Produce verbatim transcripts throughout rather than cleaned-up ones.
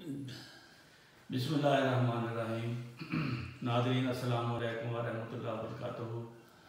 बिस्मिल्लाहिर्रहमानिर्रहीम। नाज़रीन अस्सलाम वालेकुम वरहमतुल्लाहि वबरकातुहू।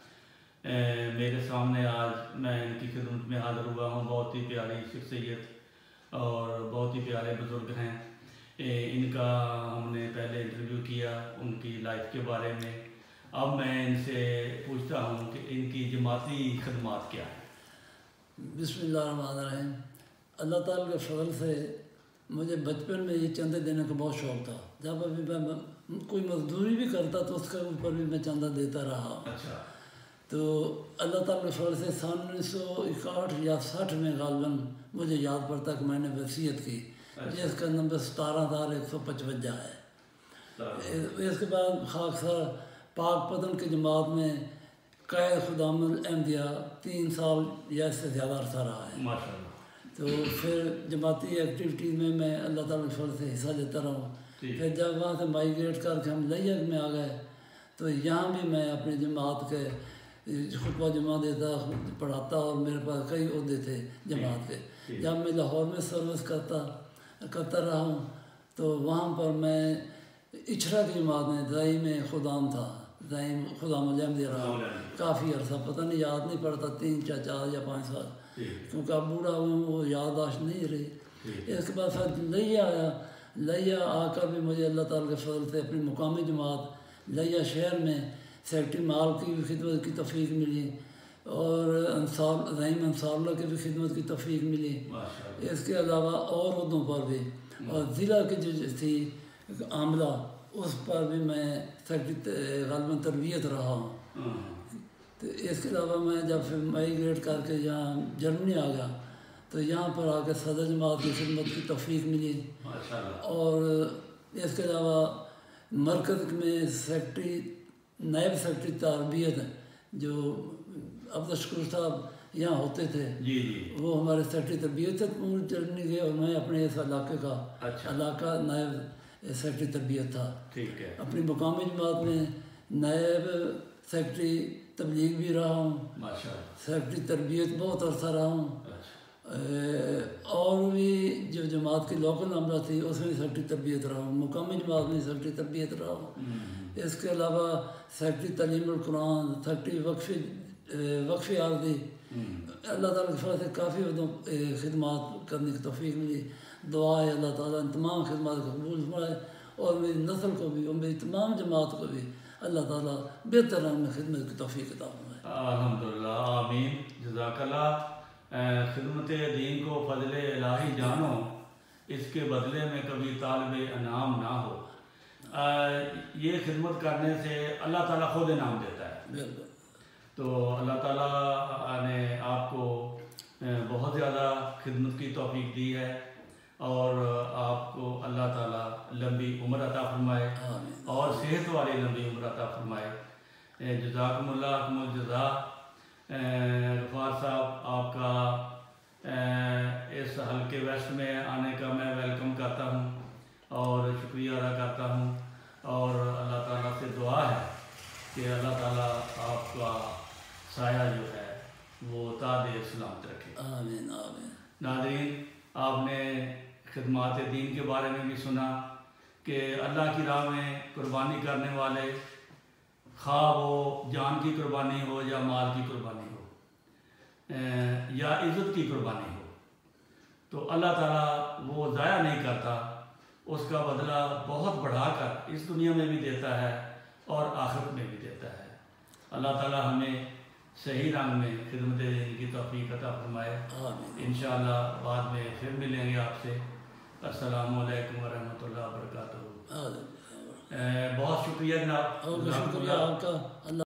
मेरे सामने आज मैं इनकी खिदमत में हाज़िर हुआ हूँ। बहुत ही प्यारी शख्सियत और बहुत ही प्यारे बुज़ुर्ग हैं। इनका हमने पहले इंटरव्यू किया उनकी लाइफ के बारे में। अब मैं इनसे पूछता हूँ कि इनकी जमाती खदमात क्या है। बिस्मिल्लाहिर्रहमानिर्रहीम। अल्लाह ताला के फजल से मुझे बचपन में ये चंदे देने का बहुत शौक़ था। जब अभी मैं कोई मजदूरी भी करता तो उसके ऊपर भी मैं चंदा देता रहा। अच्छा। तो अल्लाह ताला के फजल से सन उन्नीस सौ इकसठ या साठ में गालबन मुझे याद पड़ता कि मैंने वसीयत की। अच्छा। जिसका नंबर सतारह हज़ार एक सौ पचवंजा है। इसके बाद खाकसर पाक पतन की जमात में कैद खुदामद अहमदिया तीन साल या इससे ज़्यादा अरसा रहा है। माशाअल्लाह। तो फिर जमाती एक्टिविटीज़ में मैं अल्लाह ताला के फजल से हिस्सा लेता रहा। फिर जब वहाँ से माइग्रेट करके हम लिया में आ गए तो यहाँ भी मैं अपनी जमात के खुतबा जमा देता पढ़ाता और मेरे पास कई ओहदे थे जमात के। जब मैं लाहौर में सर्विस करता करता रहा हूँ तो वहाँ पर मैं इछरा की जमात में दाई में खुदाम था। दाई खुदाम अहमदिया रहा काफ़ी अरसा, पता नहीं याद नहीं पड़ता, तीन चार चार या पाँच साल, क्योंकि अब बूढ़ा हुआ वो याददाश्त नहीं रही। इसके बाद फिर लिया आया। लिया आकर भी मुझे अल्लाह ताला के फजल से अपनी मुकामी जमात लिया शहर में सेक्रेटरी माल की भी खिदमत की तौफीक मिली और अंसार रहीम अंसारुल्लाह की भी खिदमत की तौफीक मिली। इसके अलावा और उहदों पर भी और ज़िला की जो थी आमला उस पर भी मैं सेक्रेटरी गालबन तरबियत रहा हूँ। तो इसके अलावा मैं जब फिर माइग्रेट करके यहाँ जर्मनी आ गया तो यहाँ पर आकर सदर जमात की खिदमत की तौफीक मिली। और इसके अलावा मरकज़ में सेक्रेटरी नायब सेक्रेटरी तरबियत जो अब्दुल साहब यहाँ होते थे, जी जी, वो हमारे सेक्रेटरी तरबियत थे पूरी जर्मनी के, और मैं अपने इस इलाके का अच्छा। इलाका नायब सेक्रेटरी तरबियत था। ठीक है। अपनी मुकामी जमात में नायब सेक्रेटरी तबलीग भी रहा हूँ, सेक्रेटरी तरबियत बहुत अरसा रहा हूँ। और भी जो जमात की लोकल अमला थी उसमें सेक्रेटरी तरबियत रहा हूँ, मुकामी जमात में सेक्रेटरी तरबियत रहा हूँ। इसके अलावा सेक्रेटरी तालीमुल कुरान, सेक्रेटरी वक्फ़ी वक्फ़ी आर्दी, अल्लाह ताला के फजल से काफ़ी खिदमात करने की तौफीक मिली। दुआ है अल्लाह ताला इन तमाम खिदमात को कबूल फरमाए और मेरी नस्ल को भी और मेरी तमाम जमात को भी अल्लाह ताला बेहतर रंग में खिदमत की तौफीक अता फरमाए। अल्हम्दुलिल्लाह, आमीन, जज़ाकल्लाह। खिदमत दीन को फजल इलाही जानो, इसके बदले में कभी तालिब इनाम ना हो। आ, ये खिदमत करने से अल्लाह ताला खुद इनाम देता है। बिल्कुल। तो अल्लाह ताला ने आपको बहुत ज़्यादा खिदमत की तौफीक दी है और आपको अल्लाह ताला लंबी उम्र अता फरमाए और सेहत वाली लंबी उम्र अता फरमाए। जज़ाकुमुल्लाह कुमुल जज़ा। गफ़ार साहब, आपका इस हल्के वेस्ट में आने का मैं वेलकम करता हूँ और शुक्रिया अदा करता हूँ और अल्लाह ताला से दुआ है कि अल्लाह ताला आपका साया जो है वो ताज़े सलामत रखे। आमीन आमीन। नाज़रीन, आपने खिदमात दीन के बारे में भी सुना कि अल्लाह की राह में कुर्बानी करने वाले, खा वो जान की कुर्बानी हो या माल की कुर्बानी हो या इज़्ज़त की कुर्बानी हो, तो अल्लाह ताला वो ज़ाया नहीं करता, उसका बदला बहुत बढ़ाकर इस दुनिया में भी देता है और आखिरत में भी देता है। अल्लाह ताला हमें सही रंग में खिदमत दीन की तौफीक अता फरमाए। इंशाअल्लाह बाद में फिर मिलेंगे आपसे। अस्सलामु अलैकुम वरहमतुल्लाहि वबरकातुहू। बहुत शुक्रिया जनाब। शुक्रिया आपका।